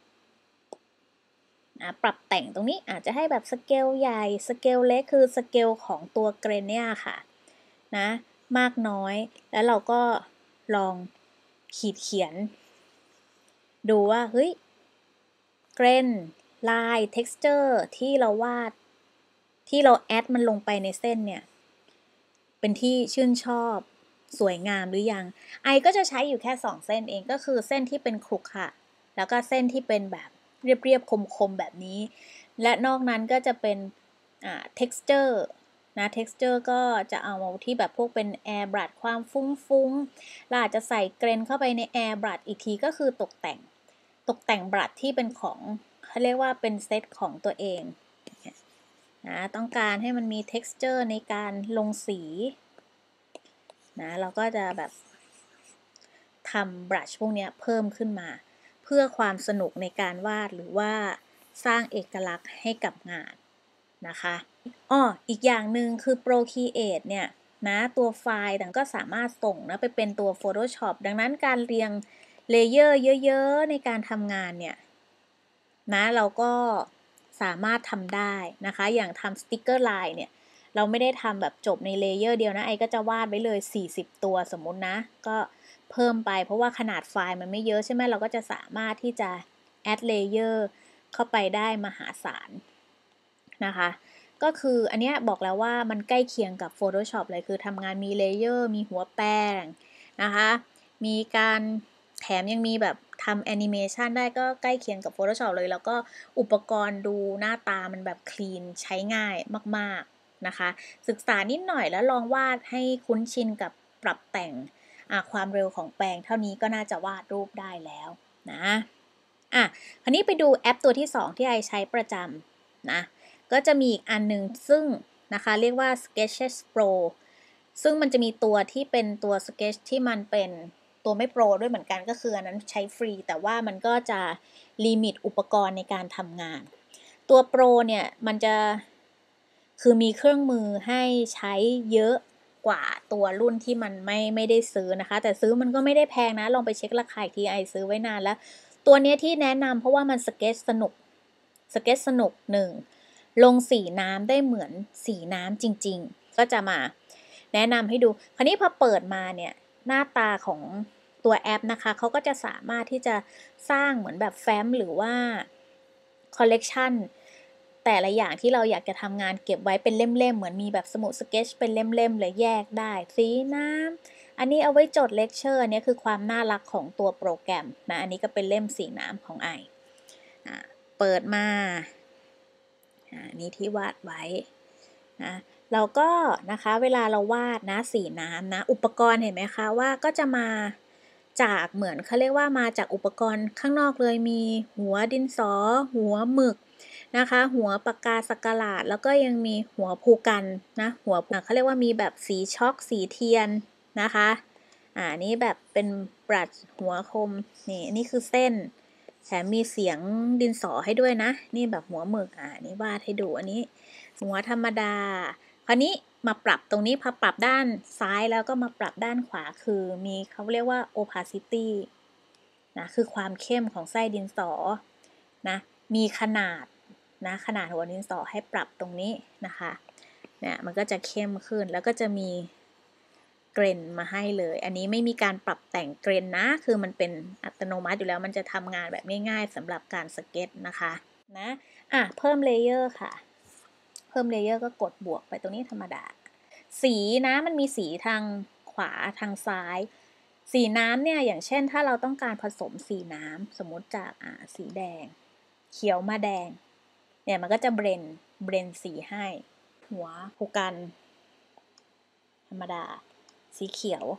[SPEAKER 1] นะปรับแต่งตรงนี้อาจจะให้แบบสเกลใหญ่สเกลเล็กคือสเกลของตัวเกรนเนี่ยค่ะนะมากน้อยแล้วเราก็ลองขีดเขียนดูว่าเฮ้ยเกรนลาย texture ที่เราวาดที่เราแอดมันลงไปในเส้นเนี่ยเป็นที่ชื่นชอบสวยงามหรือยังไอก็จะใช้อยู่แค่สองเส้นเองก็คือเส้นที่เป็นขรุขระแล้วก็เส้นที่เป็นแบบเรียบๆคมๆแบบนี้และนอกนั้นก็จะเป็นอ่า texture นะ texture ก็จะเอาที่แบบพวกเป็น air brush ความฟุ้งๆเราอาจจะใส่เกรนเข้าไปใน air brush อีกทีก็คือตกแต่งตกแต่งบรัชที่เป็นของเขาเรียกว่าเป็นเซตของตัวเองนะต้องการให้มันมี texture ในการลงสีนะเราก็จะแบบทำบรัชพวกนี้เพิ่มขึ้นมาเพื่อความสนุกในการวาดหรือว่าสร้างเอกลักษณ์ให้กับงานนะคะอ้ออีกอย่างหนึ่งคือ Procreate เนี่ยนะตัวไฟล์ต่างก็สามารถส่งนะไปเป็นตัว Photoshop ดังนั้นการเรียงเลเยอร์เยอะๆในการทำงานเนี่ยนะเราก็สามารถทำได้นะคะอย่างทำสติ๊กเกอร์ไลน์เนี่ยเราไม่ได้ทำแบบจบในเลเยอร์เดียวนะไอก็จะวาดไว้เลยสี่สิบตัวสมมุตินะก็เพิ่มไปเพราะว่าขนาดไฟล์มันไม่เยอะใช่ไหมเราก็จะสามารถที่จะแอดเลเยอร์เข้าไปได้มหาศาลนะคะก็คืออันนี้บอกแล้วว่ามันใกล้เคียงกับ Photoshop เลยคือทำงานมีเลเยอร์มีหัวแป้งนะคะมีการแถมยังมีแบบทำแอนิเมชันได้ก็ใกล้เคียงกับ Photoshop เลยแล้วก็อุปกรณ์ดูหน้าตามันแบบคลีนใช้ง่ายมากๆนะคะศึกษานิดหน่อยแล้วลองวาดให้คุ้นชินกับปรับแต่งความเร็วของแปลงเท่านี้ก็น่าจะวาดรูปได้แล้วนะอ่ะคราวนี้ไปดูแอปตัวที่สองที่ไอใช้ประจำนะก็จะมีอีกอันนึงซึ่งนะคะเรียกว่า Sketches Pro ซึ่งมันจะมีตัวที่เป็นตัว Sketch ที่มันเป็นตัวไม่โปรด้วยเหมือนกันก็คืออันนั้นใช้ฟรีแต่ว่ามันก็จะลิมิตอุปกรณ์ในการทำงานตัวโปรเนี่ยมันจะคือมีเครื่องมือให้ใช้เยอะกว่าตัวรุ่นที่มันไม่ไม่ได้ซื้อนะคะแต่ซื้อมันก็ไม่ได้แพงนะลองไปเช็คราคาอีกทีไอซื้อไว้นานแล้วตัวนี้ที่แนะนำเพราะว่ามันสเก็ตสนุกสเก็ตสนุกหนึ่งลงสีน้ำได้เหมือนสีน้ำจริงๆก็จะมาแนะนำให้ดูคราวนี้พอเปิดมาเนี่ยหน้าตาของตัวแอปนะคะเขาก็จะสามารถที่จะสร้างเหมือนแบบแฟ้มหรือว่าคอลเลกชันแต่ละอย่างที่เราอยากจะทำงานเก็บไว้เป็นเล่มๆเหมือนมีแบบสมุดสเก็ตเป็นเล่มๆเลยแยกได้สีน้ำอันนี้เอาไว้จดเลคเชอร์อันนี้คือความน่ารักของตัวโปรแกรมนะอันนี้ก็เป็นเล่มสีน้ำของไอเปิดมาอันนี้ที่วาดไว้นะเราก็นะคะเวลาเราวาดนะสีน้ำนะอุปกรณ์เห็นไหมคะว่าก็จะมาจากเหมือนเขาเรียกว่ามาจากอุปกรณ์ข้างนอกเลยมีหัวดินสอหัวหมึกนะคะหัวปากกาสักหลาดแล้วก็ยังมีหัวภูกันนะหัวเขาเรียกว่ามีแบบสีช็อกสีเทียนนะคะอ่านี่แบบเป็นบรัชหัวคมนี่นี่คือเส้นแถมมีเสียงดินสอให้ด้วยนะนี่แบบหัวหมึกอ่านี่วาดให้ดูอันนี้หัวธรรมดาคราวนี้มาปรับตรงนี้พอปรับด้านซ้ายแล้วก็มาปรับด้านขวาคือมีเขาเรียกว่า opacity นะคือความเข้มของไส้ดินสอนะมีขนาดนะขนาดหัวดินสอให้ปรับตรงนี้นะคะเนี่ยมันก็จะเข้มขึ้นแล้วก็จะมีเกรนมาให้เลยอันนี้ไม่มีการปรับแต่งเกรนนะคือมันเป็นอัตโนมัติอยู่แล้วมันจะทำงานแบบง่ายๆสำหรับการสเก็ตนะคะนะอ่ะเพิ่มเลเยอร์ค่ะเพิ่มเลเยอร์ก็กดบวกไปตรงนี้ธรรมดาสีนะมันมีสีทางขวาทางซ้ายสีน้ำเนี่ยอย่างเช่นถ้าเราต้องการผสมสีน้ำสมมติจากอ่าสีแดงเขียวมาแดงเนี่ยมันก็จะเบรนเบรนสีให้หัวภูกันธรรมดาสีเขียว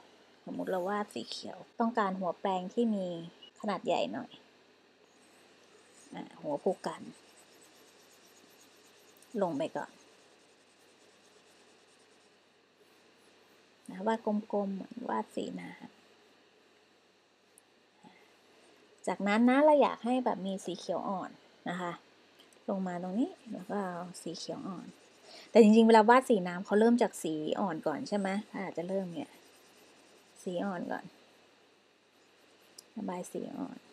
[SPEAKER 1] สมมติเราวาดสีเขียวต้องการหัวแปรงที่มีขนาดใหญ่หน่อยอ่ะหัวผู้กันลงไปก่อนนะวาดกลมๆเหมือนวาดสีน้ำจากนั้นนะเราอยากให้แบบมีสีเขียวอ่อนนะคะลงมาตรงนี้แล้วก็เอาสีเขียวอ่อนแต่จริงๆเวลาวาดสีน้ำเขาเริ่มจากสีอ่อนก่อนใช่ไหมถ้าอาจจะเริ่มเนี่ยสีอ่อนก่อนระบายสีอ่อน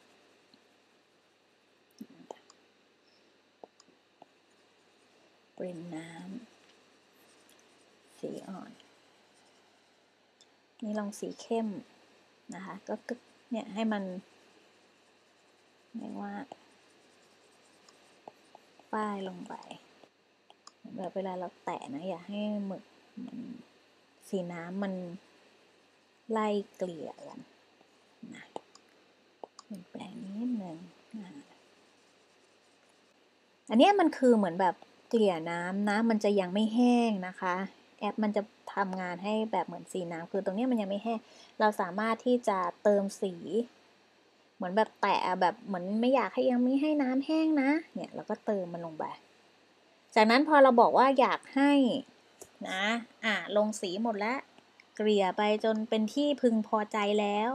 [SPEAKER 1] ปริมน้ำสีอ่อนนี่ลองสีเข้มนะคะก็เนี่ยให้มันเรียกว่าป้ายลงไปแบบเวลาเราแตะนะอย่าให้หมึกสีน้ำมันไล่เกลี่ยกันนะเปลี่ยนแปลงนิดนึงอันนี้มันคือเหมือนแบบเกลี่ยน้ำนะมันจะยังไม่แห้งนะคะแอปมันจะทำงานให้แบบเหมือนสีน้ำคือตรงนี้มันยังไม่แห้งเราสามารถที่จะเติมสีเหมือนแบบแตะแบบเหมือนไม่อยากให้ยังไม่ให้น้ำแห้งนะเนี่ยเราก็เติมมันลงไปจากนั้นพอเราบอกว่าอยากให้นะอ่ะลงสีหมดแล้วเกลี่ยไปจนเป็นที่พึงพอใจแล้ว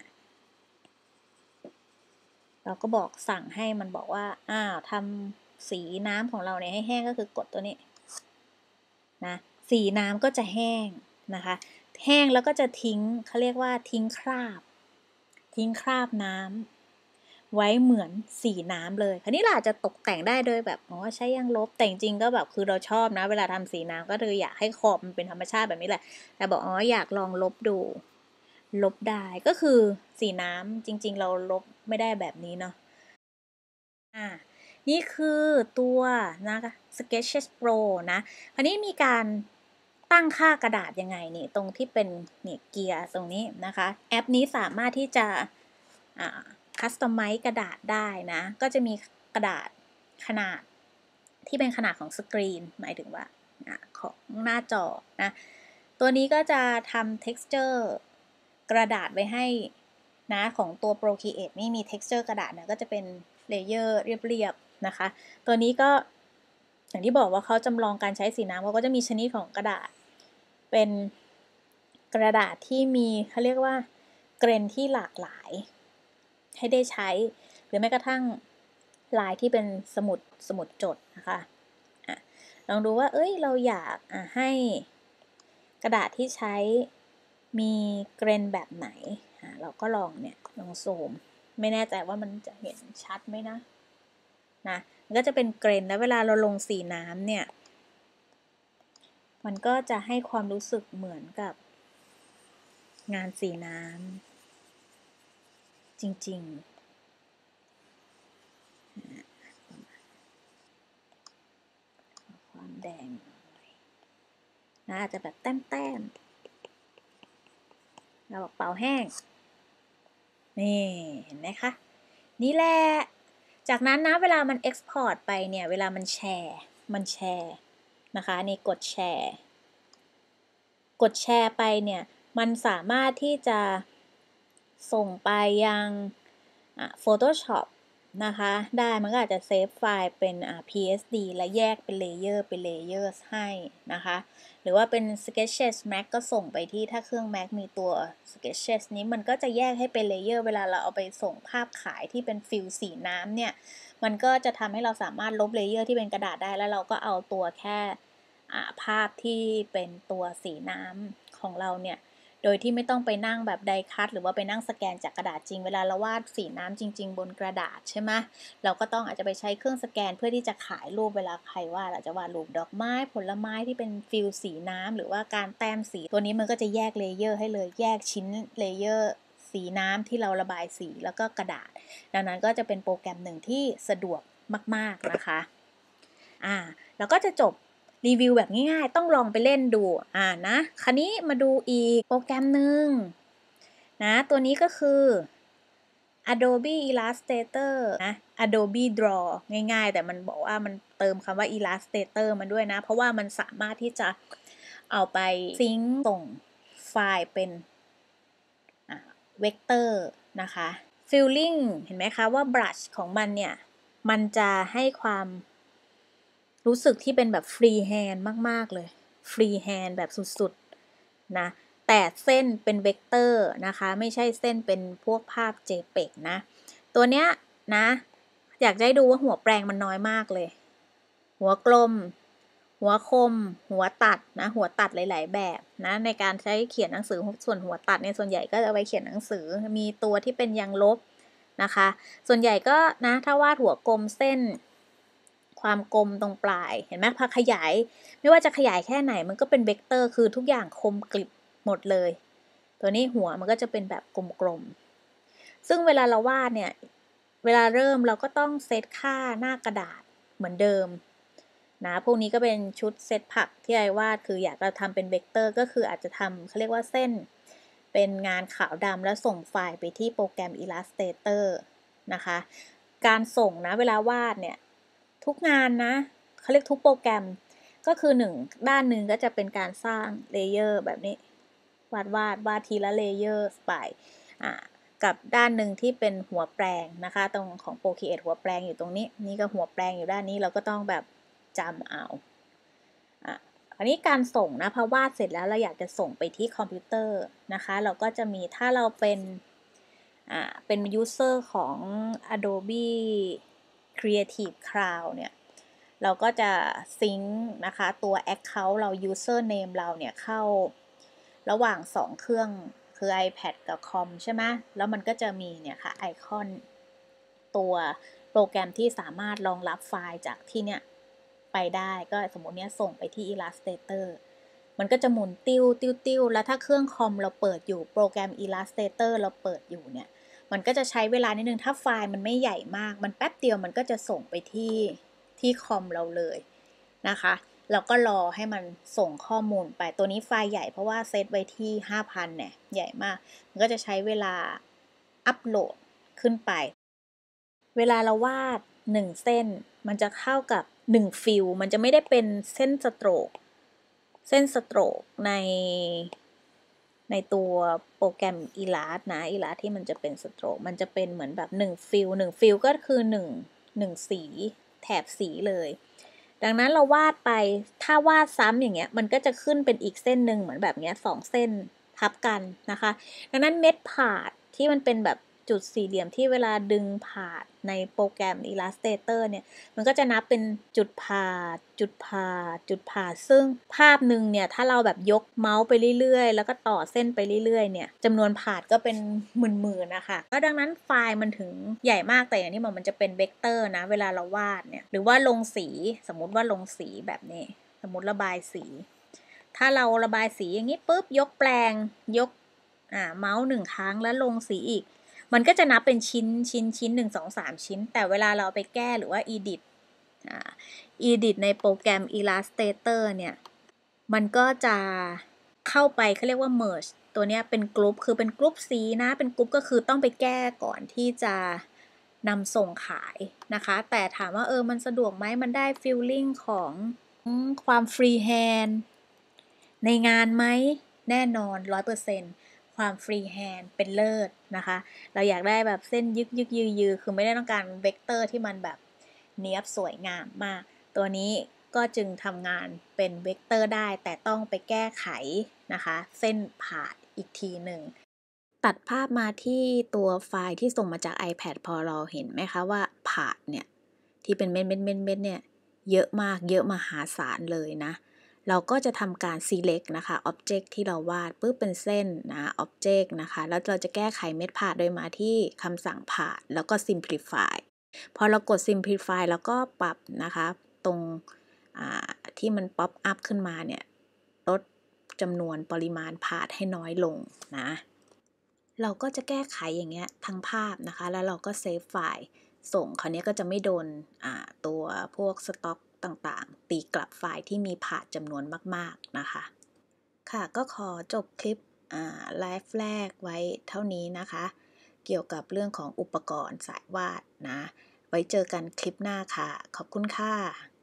[SPEAKER 1] เราก็บอกสั่งให้มันบอกว่าอ้าวทำสีน้ำของเราเนี่ยให้แห้งก็คือกดตัวนี้นะสีน้ำก็จะแห้งนะคะแห้งแล้วก็จะทิ้งเขาเรียกว่าทิ้งคราบทิ้งคราบน้ำไว้เหมือนสีน้ำเลยคราวนี้เราอาจจะตกแต่งได้โดยแบบอ๋อใช้ยางลบแต่จริงก็แบบคือเราชอบนะเวลาทำสีน้ำก็คืออยากให้ขอบมันเป็นธรรมชาติแบบนี้แหละแต่บอกอ๋ออยากลองลบดูลบได้ก็คือสีน้ำจริงๆเราลบไม่ได้แบบนี้เนาะอ่านี่คือตัวนะคะ Sketches Pro นะคราวนี้มีการตั้งค่ากระดาษยังไงนี่ตรงที่เป็นเนี่ยเกียร์ตรงนี้นะคะแอปนี้สามารถที่จะอ่าคัสตอมไมซ์กระดาษได้นะก็จะมีกระดาษขนาดที่เป็นขนาดของสกรีนหมายถึงว่าของหน้าจอนะตัวนี้ก็จะทำ texture กระดาษไว้ให้นะของตัว Procreate นี่มี texture กระดาษนะก็จะเป็นเลเยอร์เรียบๆนะคะตัวนี้ก็อย่างที่บอกว่าเขาจำลองการใช้สีน้ำเขาก็จะมีชนิดของกระดาษเป็นกระดาษที่มีเขาเรียกว่าเกรนที่หลากหลายให้ได้ใช้หรือแม้กระทั่งลายที่เป็นสมุดสมุดจดนะคะอะลองดูว่าเอ้ยเราอยากให้กระดาษที่ใช้มีเกรนแบบไหนเราก็ลองเนี่ยลองซูมไม่แน่ใจว่ามันจะเห็นชัดไหมนะนะมันก็จะเป็นเกรนแล้วเวลาเราลงสีน้ำเนี่ยมันก็จะให้ความรู้สึกเหมือนกับงานสีน้ำจริงๆความแดงนะอาจจะแบบแต้มๆเราบอกเป่าแห้งนี่เห็นไหมคะนี่แหละจากนั้นนะเวลามัน Export ไปเนี่ยเวลามันแชร์มันแชร์นะคะนี่กดแชร์กดแชร์ไปเนี่ยมันสามารถที่จะส่งไปยัง Photoshop นะคะได้มันก็อาจจะเซฟไฟล์เป็น พี เอส ดี และแยกเป็นเลเยอร์เป็นเลเยอร์ให้นะคะหรือว่าเป็น Sketches Max ก็ส่งไปที่ถ้าเครื่อง Mac มีตัว Sketches นี้มันก็จะแยกให้เป็นเลเยอร์เวลาเราเอาไปส่งภาพขายที่เป็นฟิลสีน้ำเนี่ยมันก็จะทำให้เราสามารถลบเลเยอร์ที่เป็นกระดาษได้แล้วเราก็เอาตัวแค่ภาพที่เป็นตัวสีน้ำของเราเนี่ยโดยที่ไม่ต้องไปนั่งแบบไดคัตหรือว่าไปนั่งสแกนจากกระดาษจริงเวลาเราวาดสีน้ำจริงๆบนกระดาษใช่ไหมเราก็ต้องอาจจะไปใช้เครื่องสแกนเพื่อที่จะขายรูปเวลาใครวาดอาจจะวาดรูปดอกไม้ผลไม้ที่เป็นฟิลสีน้ำหรือว่าการแต้มสีตัวนี้มันก็จะแยกเลเยอร์ให้เลยแยกชิ้นเลเยอร์สีน้ำที่เราระบายสีแล้วก็กระดาษดังนั้นก็จะเป็นโปรแกรมหนึ่งที่สะดวกมากๆนะคะอ่าแล้วก็จะจบรีวิวแบบง่ายๆต้องลองไปเล่นดูอ่านะคราวนี้มาดูอีกโปรแกรมหนึ่งนะตัวนี้ก็คือ Adobe Illustrator นะ Adobe Draw ง่ายๆแต่มันบอกว่ามันเติมคำว่า Illustrator มาด้วยนะเพราะว่ามันสามารถที่จะเอาไปซิงค์ส่งไฟล์เป็นเวกเตอร์นะคะ Filling เห็นไหมคะว่า brush ของมันเนี่ยมันจะให้ความรู้สึกที่เป็นแบบ free hand มากๆเลย free hand แบบสุดๆนะแต่เส้นเป็นเวกเตอร์นะคะไม่ใช่เส้นเป็นพวกภาพ เจพี อี จี นะตัวเนี้ยนะอยากให้ดูว่าหัวแปรงมันน้อยมากเลยหัวกลมหัวคมหัวตัดนะหัวตัดหลายๆแบบนะในการใช้เขียนหนังสือส่วนหัวตัดเนี่ยส่วนใหญ่ก็จะไว้เขียนหนังสือมีตัวที่เป็นยางลบนะคะส่วนใหญ่ก็นะถ้าวาดหัวกลมเส้นความกลมตรงปลายเห็นไหมพอขยายไม่ว่าจะขยายแค่ไหนมันก็เป็นเวกเตอร์คือทุกอย่างคมกริบหมดเลยตัวนี้หัวมันก็จะเป็นแบบกลมๆซึ่งเวลาเราวาดเนี่ยเวลาเริ่มเราก็ต้องเซตค่าหน้ากระดาษเหมือนเดิมนะพวกนี้ก็เป็นชุดเซตผักที่ไอวาดคืออยากจะทำเป็นเวกเตอร์ก็คืออาจจะทำเขาเรียกว่าเส้นเป็นงานขาวดำแล้วส่งไฟล์ไปที่โปรแกรม Illustrator นะคะการส่งนะเวลาวาดเนี่ยทุกงานนะเขาเรียกทุกโปรแกรมก็คือหนึ่งด้านหนึ่งก็จะเป็นการสร้างเลเยอร์แบบนี้วาดวาดวาดทีละเลเยอร์ไปอ่ากับด้านหนึ่งที่เป็นหัวแปรงนะคะตรงของ Procreate หัวแปรงอยู่ตรงนี้นี่ก็หัวแปรงอยู่ด้านนี้เราก็ต้องแบบจำเอาอ่ะอันนี้การส่งนะพอวาดเสร็จแล้วเราอยากจะส่งไปที่คอมพิวเตอร์นะคะเราก็จะมีถ้าเราเป็นอ่าเป็น user ของ Adobe Creative Cloud เนี่ยเราก็จะซิงค์นะคะตัว Account เรา Username เราเนี่ยเข้าระหว่างสองเครื่องคือ iPad กับคอมใช่ไหมแล้วมันก็จะมีเนี่ยค่ะไอคอนตัวโปรแกรมที่สามารถรองรับไฟล์จากที่เนี่ยไปได้ก็สมมติเนี้ยส่งไปที่ Illustrator มันก็จะหมุนติ้วติ้วติ้วแล้วถ้าเครื่องคอมเราเปิดอยู่โปรแกรม Illustrator เราเปิดอยู่เนี่ยมันก็จะใช้เวลานิดนึงถ้าไฟล์มันไม่ใหญ่มากมันแป๊บเดียวมันก็จะส่งไปที่ที่คอมเราเลยนะคะเราก็รอให้มันส่งข้อมูลไปตัวนี้ไฟล์ใหญ่เพราะว่าเซตไว้ที่ ห้าพัน เนี่ยใหญ่มากมันก็จะใช้เวลาอัปโหลดขึ้นไปเวลาเราวาดหนึ่งเส้นมันจะเข้ากับหนึ่งฟิลมันจะไม่ได้เป็นเส้นสโตรกเส้นสโตรกในในตัวโปรแกรม Illustrator นะ Illustrator ที่มันจะเป็นสโตรกมันจะเป็นเหมือนแบบหนึ่งฟิลหนึ่งฟิลก็คือหนึ่ง หนึ่งสีแถบสีเลยดังนั้นเราวาดไปถ้าวาดซ้ำอย่างเงี้ยมันก็จะขึ้นเป็นอีกเส้นหนึ่งเหมือนแบบเนี้ยสองเส้นทับกันนะคะดังนั้นเม็ดผาดที่มันเป็นแบบจุดสี่เหลี่ยมที่เวลาดึงผาดในโปรแกรม Illustrator เนี่ยมันก็จะนับเป็นจุดผาดจุดผาดจุดผาดซึ่งภาพหนึ่งเนี่ยถ้าเราแบบยกเมาส์ไปเรื่อยๆแล้วก็ต่อเส้นไปเรื่อยๆเนี่ยจำนวนผาดก็เป็นหมื่นๆนะคะก็ดังนั้นไฟล์มันถึงใหญ่มากแต่อย่างที่บอกมันจะเป็นเวกเตอร์นะเวลาเราวาดเนี่ยหรือว่าลงสีสมมุติว่าลงสีแบบนี้สมมุติระบายสีถ้าเราระบายสีอย่างนี้ปุ๊บยกแปรงยกอ่าเมาส์หนึ่งครั้งแล้วลงสีอีกมันก็จะนับเป็นชิ้นชิ้นชิ้นหนึ่งสองสามชิ้นแต่เวลาเราไปแก้หรือว่า edit อ่า edit ในโปรแกรม Illustrator เนี่ยมันก็จะเข้าไปเขาเรียกว่า merge ตัวนี้เป็นกรุ๊ปคือเป็นกรุ๊ปสีนะเป็นกรุ๊ปก็คือต้องไปแก้ก่อนที่จะนำส่งขายนะคะแต่ถามว่าเออมันสะดวกไหมมันได้ feeling ของความ free hand ในงานไหมแน่นอน ร้อยเปอร์เซ็นต์ ความ free hand เป็นเลิศนะคะเราอยากได้แบบเส้นยึกยึกยือยือคือไม่ได้ต้องการเวกเตอร์ที่มันแบบเนียบสวยงามมากตัวนี้ก็จึงทำงานเป็นเวกเตอร์ได้แต่ต้องไปแก้ไขนะคะเส้นผ่านอีกทีหนึ่งตัดภาพมาที่ตัวไฟล์ที่ส่งมาจาก iPad พอเราเห็นไหมคะว่าผ่านเนี่ยที่เป็นเม็ดเม็ดเม็ดเม็ดเนี่ยเยอะมากเยอะมหาศาลเลยนะเราก็จะทำการ select นะคะ object ที่เราวาดปุ๊บเป็นเส้นนะ object นะคะแล้วเราจะแก้ไขเม็ดผ่าโดยมาที่คำสั่งผ่าแล้วก็ simplify พอเรากด simplify แล้วก็ปรับนะคะตรงที่มัน pop up ขึ้นมาเนี่ยลดจำนวนปริมาณผ่าให้น้อยลงนะเราก็จะแก้ไขอย่างเงี้ยทั้งภาพนะคะแล้วเราก็เซฟไฟล์ส่งคราวนี้ก็จะไม่โดนตัวพวกสต็อกต่างๆตีกลับไฟล์ที่มีผ่าจำนวนมากๆนะคะค่ะก็ขอจบคลิปไลฟ์แรกไว้เท่านี้นะคะเกี่ยวกับเรื่องของอุปกรณ์สายวาดนะไว้เจอกันคลิปหน้าค่ะขอบคุณค่ะ